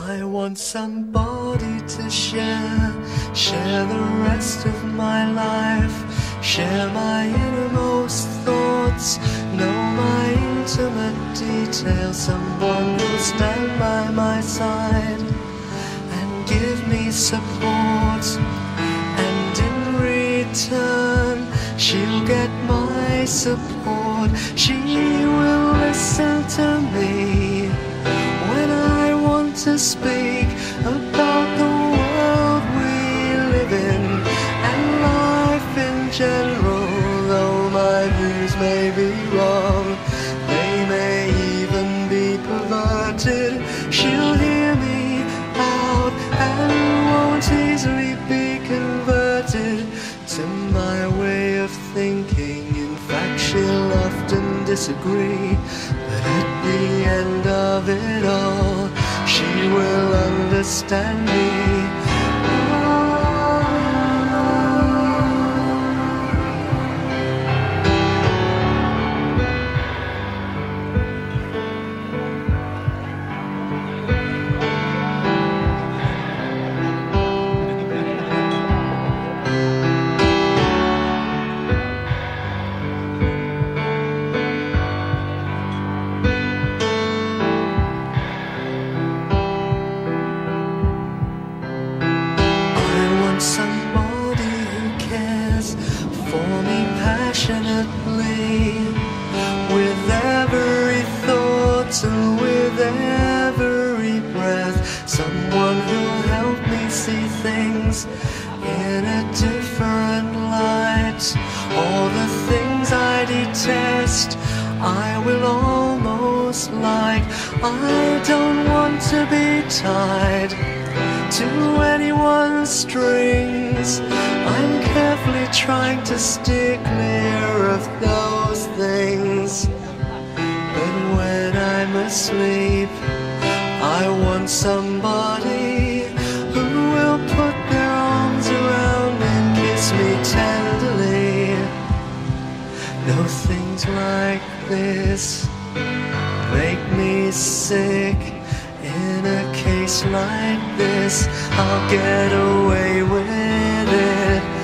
I want somebody to share the rest of my life, share my innermost thoughts, know my intimate details, someone who'll stand by my side and give me support, and in return she'll get my support. She will listen to me when I want to speak about the world we live in and life in general. Though my views may be wrong, they may even be perverted, she'll hear me out and won't easily be converted to my way of thinking. In fact, she'll often disagree, but at the end of it all, she will understand me. Somebody who cares for me passionately, with every thought and with every breath. Someone who'll help me see things in a different light. All the things I detest, I will almost like. I don't want to be tied to anyone's strings. I'm carefully trying to steer clear of those things. But when I'm asleep, I want somebody who will put their arms around and kiss me tenderly. No, things like this make me sick. In a case like this, I'll get away with it.